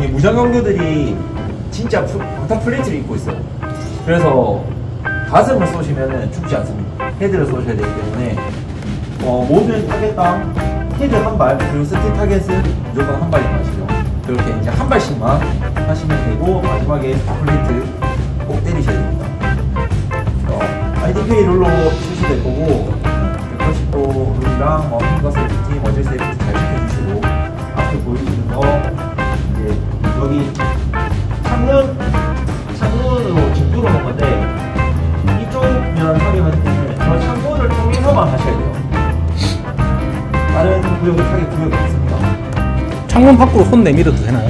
우리 무장경교들이 진짜 방탄 플레이트를 입고 있어요. 그래서 가슴을 쏘시면 죽지 않습니다. 헤드를 쏘셔야 되기 때문에 모든 타겟당 헤드 한 발, 그리고 스틱 타겟은 무조건 한 발인 것이죠. 그렇게 이제 한 발씩만 하시면 되고, 마지막에 플레이트 꼭 때리셔야 됩니다. IDK 룰로 출시될 거고, 180도 룰이랑 핑거 세이프티, 머질 세이프티 잘 지켜주시고, 앞에 보여주는 거 이제 여기 창문으로 집 뚫어놓은 건데, 이쪽 면 확인하실 때는 저 창문을 통해서만 하셔야 돼요. 다른 구역은 타겟 구역이 없습니다. 창문 밖으로 손 내밀어도 되나요?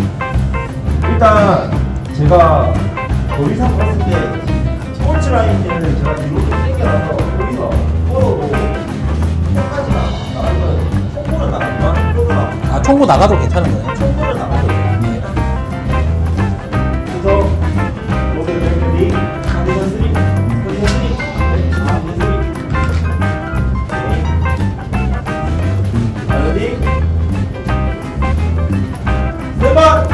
일단 제가 거기서 봤을 때 스포츠 라인을 제가 뒤로 좀 당겨놔서 거기서 걸어도 끝까지는 안 나가요. 총구는 나가지만 끌고 나가요. 아, 총구 나가도 괜찮은 거예요? 총구는 나가도 돼요. 그래서 로드 벨리 컨디션 3 컨디션 3 레디 세 번.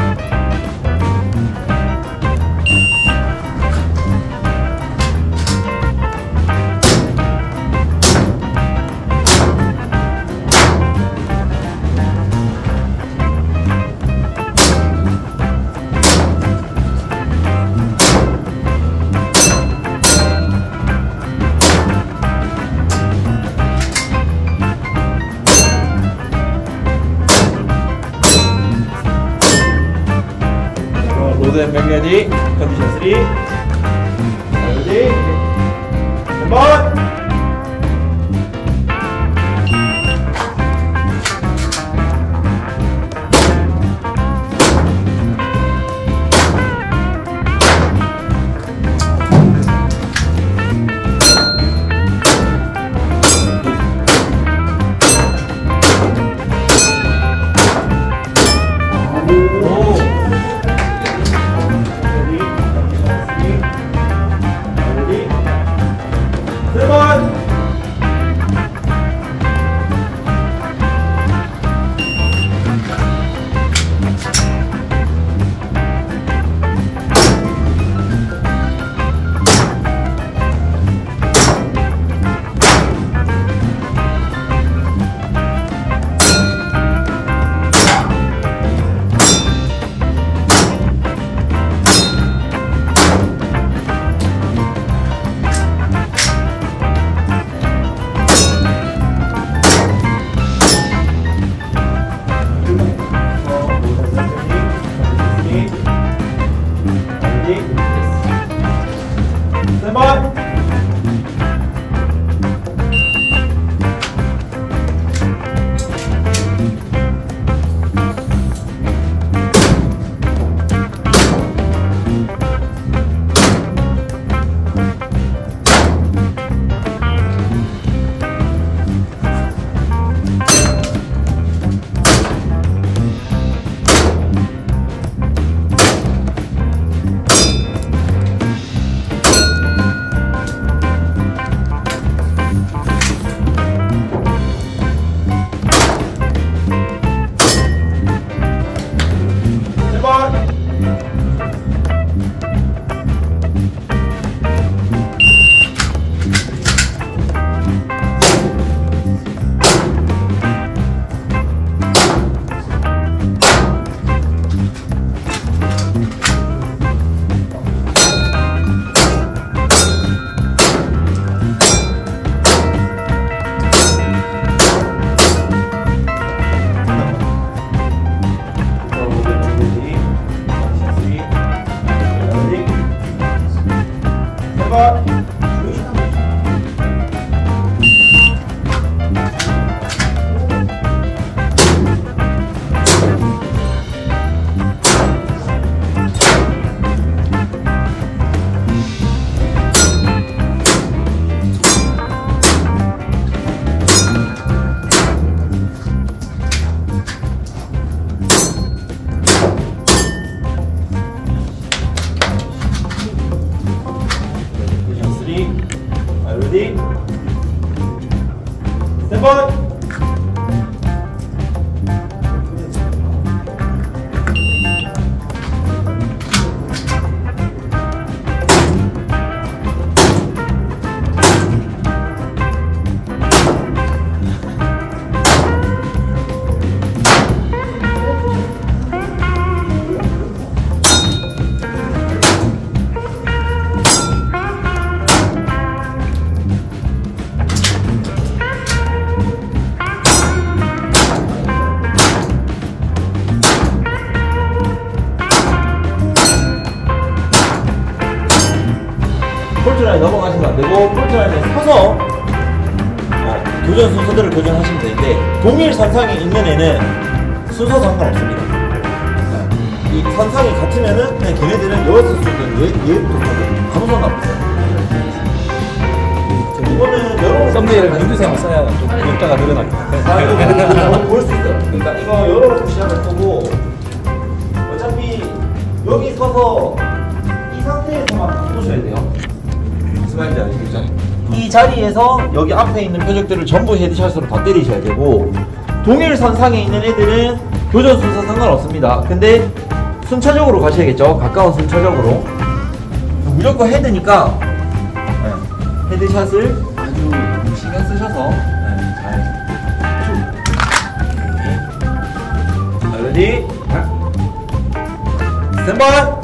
로드 앤 맥레디 컨디션 3 레디 한번. 폴트라인 넘어가시면 안 되고 폴트라인에 서서 교전 순서대로 교전하시면 되는데 동일 선상에 있는 애는 순서 상관없습니다. 이 선상이 같으면은 그냥 걔네들은 여기서 쏘든 얘부터 쏘든 아무 상관없어요. 이거는 여러 썸네일을 민규쌤이 써야 좀 문자가 늘어나기 때문에. 볼 수 있어요. 그러니까 이거 여러 시합을 보고 어차피 여기 서서 이 상태에서만 쏘셔야 돼요. 무슨 말인지 아시겠죠? 이 자리에서 여기 앞에 있는 표적들을 전부 헤드샷으로 다 때리셔야 되고 동일 선상에 있는 애들은 교전 순서 상관없습니다. 근데 순차적으로 가셔야겠죠. 가까운 순차적으로. 무조건 헤드니까 헤드샷을 아주 신경 쓰셔서 잘 레디 스탠바이.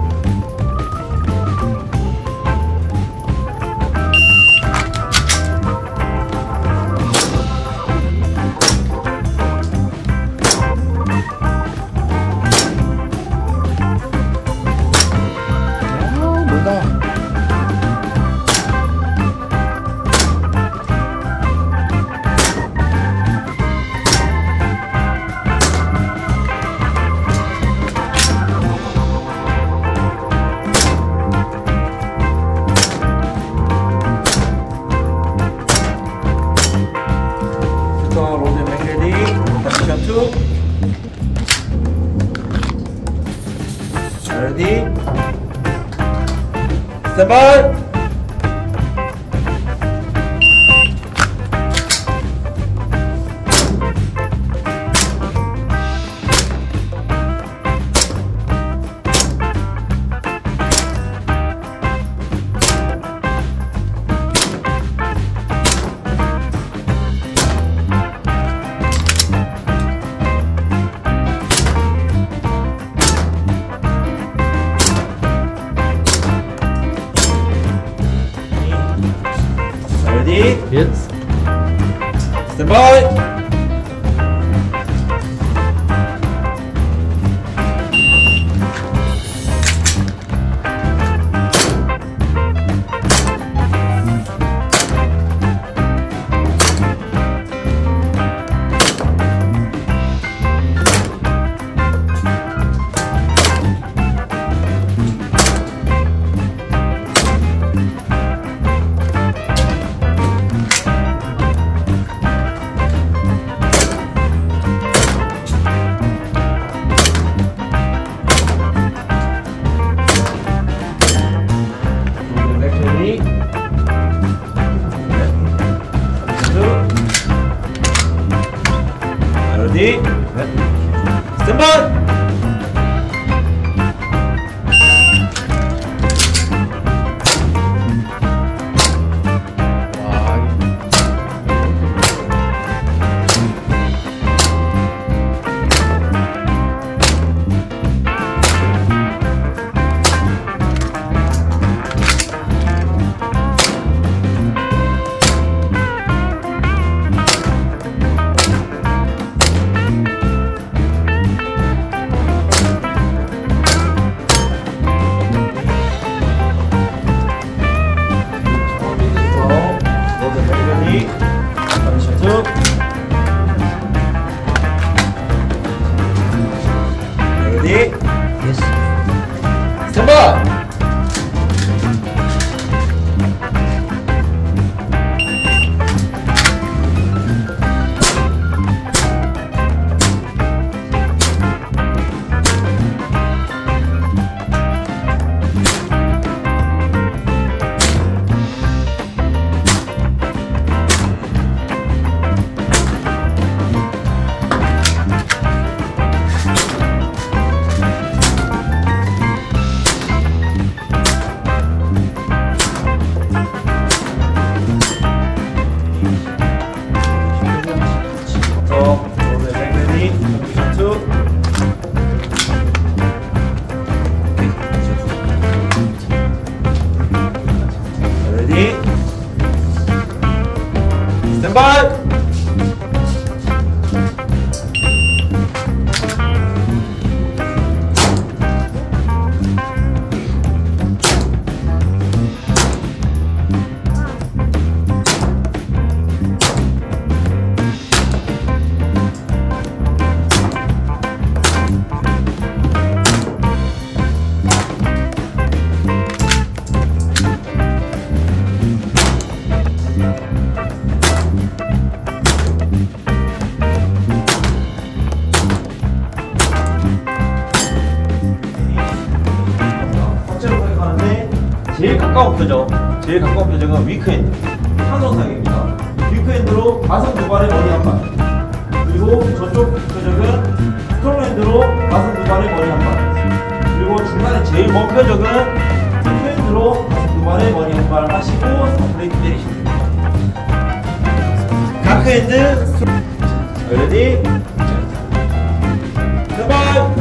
Ready? Stand by! 가까운 표정, 제일 가까운 표정은 위크핸드. 한손상입니다. 위크핸드로 가슴 두 발에 머리 한 발. 그리고 저쪽 표정은 스트롱핸드로 가슴 두 발에 머리 한 발. 그리고 중간에 제일 먼 표정은 위크핸드로 가슴 두 발에 머리 한 발 하시고 플레이트 때리시면 됩니다. 가크핸드, 레디, 제발.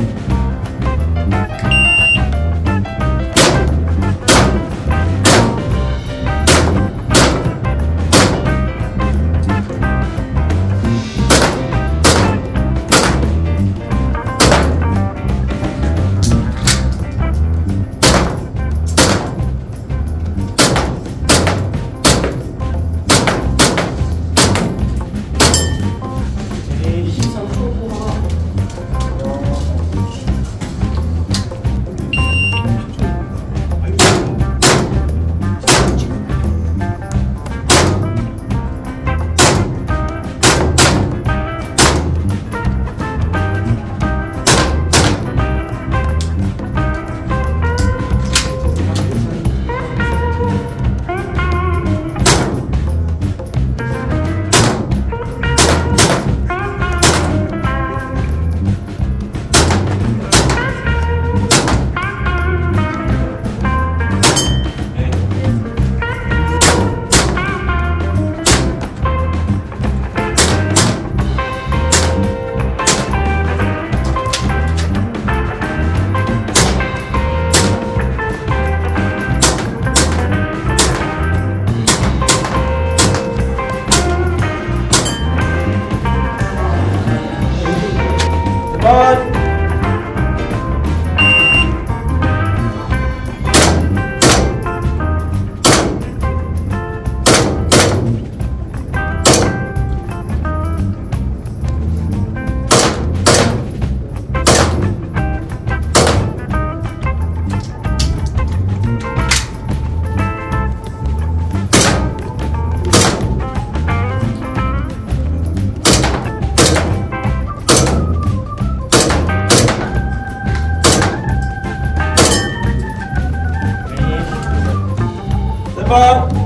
번.